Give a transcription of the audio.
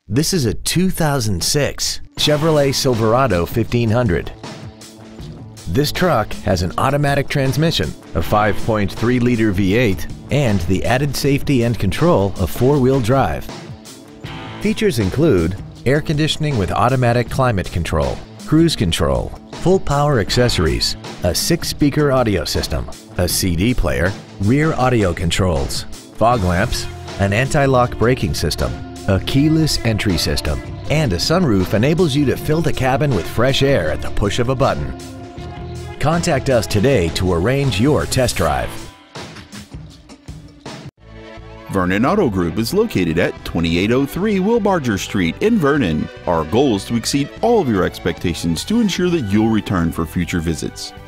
This is a 2006 Chevrolet Silverado 1500. This truck has an automatic transmission, a 5.3-liter V8, and the added safety and control of four-wheel drive. Features include air conditioning with automatic climate control, cruise control, full power accessories, a 6-speaker audio system, a CD player, rear audio controls, fog lamps, an anti-lock braking system, a keyless entry system, and a sunroof enables you to fill the cabin with fresh air at the push of a button. Contact us today to arrange your test drive. Vernon Auto Group is located at 2803 Wilbarger Street in Vernon. Our goal is to exceed all of your expectations to ensure that you'll return for future visits.